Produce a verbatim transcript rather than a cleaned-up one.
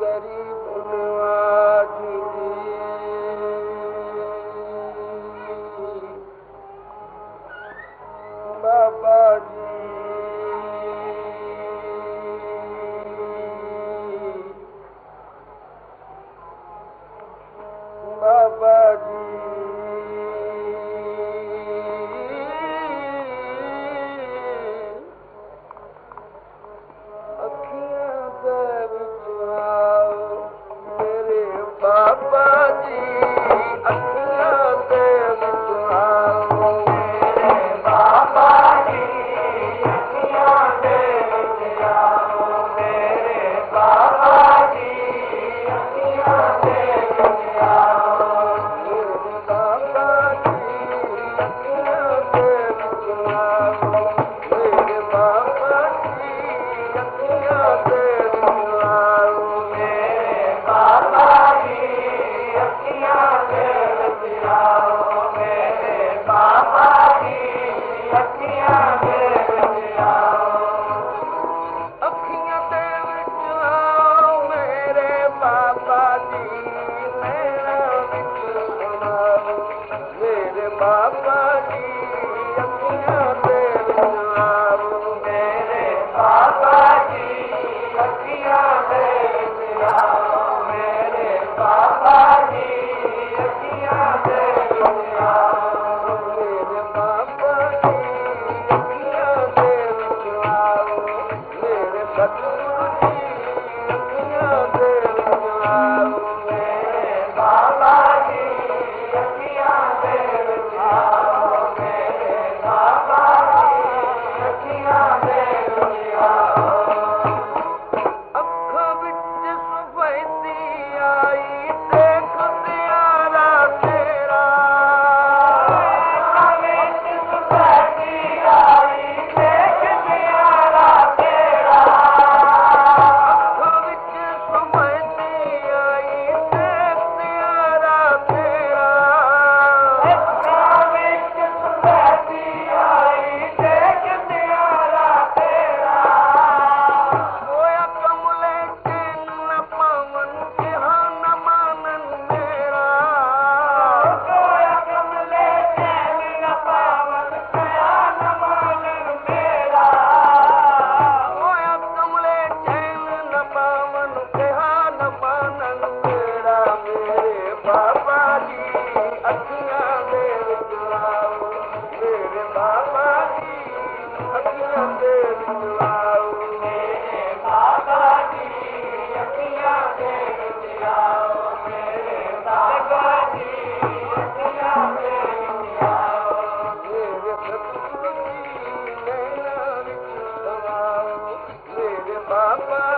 गरीब नवाज बाबा जी बाबा जी अखियां दे विच आओ मेरे बाबा जी अखियां दे विच आओ मेरे बाबा जी अखियां दे विच आओ मेरे बाबा जी अखियां दे विच आओ मेरे बाबा जी अखियां दे विच आओ मेरे बाबा जी अखियां दे विच आओ मेरे बाबा जी अखियां दे विच आओ मेरे बाबा जी अखियां दे विच आओ अखियां दे विच आओ मेरे बाबा जी मेरा विच सुनाओ मेरे बाबा जी अखियां दे विच आओ मेरे बाबा जी अखियां दे विच आओ मेरे बाबा जी अखियां दे विच आओ मेरे बाबा जी अखियां दे विच आओ मेरे सतगुरु जी अखियां दे विच आओ मेरे बाबा जी अखियां दे विच आओ मेरे बाबा जी अखियां दे विच आओ ਅੱਖਾਂ ਵਿੱਚ ਸਫੈਦੀ ਆਈ ਦੇਖ ਸਿਆਰਾ ਤੇਰਾ ਅੱਖਾਂ ਵਿੱਚ ਸਫੈਦੀ ਆਈ ਦੇਖ ਸਿਆਰਾ ਤੇਰਾ ਅੱਖਾਂ ਵਿੱਚ ਸਫੈਦੀ ਆਈ ਦੇਖ ਸਿਆਰਾ ਤੇਰਾ ਅੱਖਾਂ ਵਿੱਚ ਸਫੈਦੀ ਆਈ ਦੇਖ ਸਿਆਰਾ ਤੇਰਾ ਹੋਇਆ ਕਮਲੇ ਚੈਨ ਨ ਪਾਵਨ ਕਿਹਾ ਨ ਮਾਨਨ ਮੇਰਾ ਹੋਇਆ ਕਮਲੇ ਚੈਨ ਨ ਪਾਵਨ ਕਿਹਾ ਨ ਮਾਨਨ ਮੇਰਾ ਹੋਇਆ ਕਮਲੇ ਚੈਨ ਨ ਪਾਵਨ ਕਿਹਾ ਨ ਮਾਨਨ ਮੇਰਾ ਮੇਰੇ ਬਾਬਾ ਜੀ ਅੱਖੀਆਂ ਦੇ ਵਿੱਚ ਆਓ ਮੇਰੇ ਬਾਬਾ ਜੀ ਅੱਖੀਆਂ ਦੇ ਵਿੱਚ ਆਓ ਮੇਰੇ ਬਾਬਾ ਜੀ ਅੱਖੀਆਂ ਦੇ ਵਿੱਚ ਆਓ ਮੇਰੇ ਬਾਬਾ ਜੀ ਅੱਖੀਆਂ ਦੇ ਵਿੱਚ ਆਓ ਮੇਰੇ ਸਤਿਗੁਰੂ ਜੀ ਨੈਣਾਂ ਵਿੱਚ ਸਮਾਓ ਮੇਰੇ ਬਾਬਾ